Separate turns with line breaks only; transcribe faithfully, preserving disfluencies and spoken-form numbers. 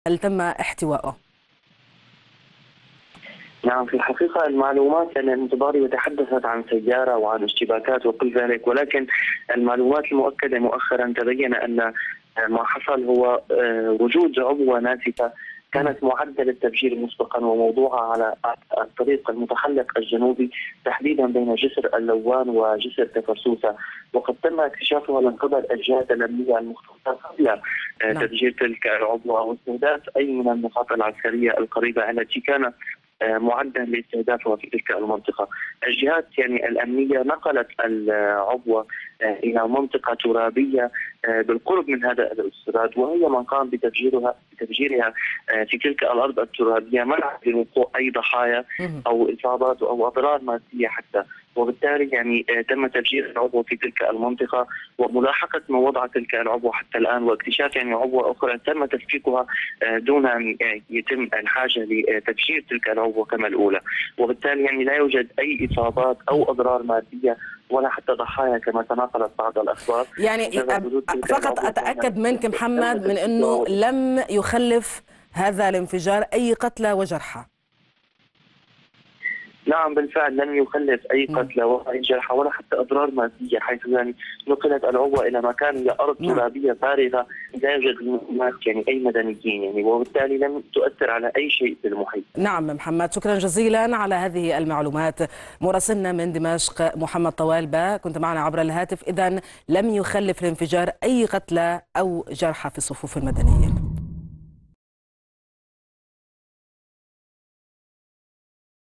هل تم احتوائه؟
نعم، في الحقيقة المعلومات الانتظارية تحدثت عن سيارة وعن اشتباكات وكل ذلك، ولكن المعلومات المؤكدة مؤخرا تبين أن ما حصل هو وجود عبوة ناسفة كانت معدة للتفجير مسبقا وموضوعها على الطريق المتحلق الجنوبي تحديدا بين جسر اللوان وجسر تفرسوسة، وقد تم اكتشافها من قبل الجهات الأمنية المختصة قبل تفجير تلك العبوة واستهداف أي من النقاط العسكرية القريبة التي كانت معدا لاستهدافها في تلك المنطقة. الجهات يعني الأمنية نقلت العبوة إلى منطقة ترابية بالقرب من هذا الاستراد، وهي من قام بتفجيرها بتفجيرها في تلك الأرض الترابية منعا من وقوع أي ضحايا أو إصابات أو أضرار مادية حتى، وبالتالي يعني تم تفجير العبوة في تلك المنطقة وملاحقة من وضع تلك العبوة حتى الآن، واكتشاف يعني عبوة أخرى تم تفكيكها دون أن يتم الحاجة لتفجير تلك العبوة كما الأولى، وبالتالي يعني لا يوجد أي إصابات أو أضرار مادية ولا حتى ضحايا كما تناقلت بعض الأخبار.
يعني فقط أتأكد منك محمد من أنه لم يخلف هذا الانفجار أي قتلى وجرحى.
نعم بالفعل لم يخلف اي قتلى ولا اي جرحى ولا حتى اضرار ماديه، حيث يعني نقلت العبوه الى مكان هي ارض ترابيه فارغه لا يوجد هناك يعني اي مدنيين يعني، وبالتالي لم تؤثر على اي شيء في المحيط.
نعم محمد، شكرا جزيلا على هذه المعلومات. مراسلنا من دمشق محمد طوالبة كنت معنا عبر الهاتف. اذا لم يخلف الانفجار اي قتلى او جرحى في الصفوف المدنيين.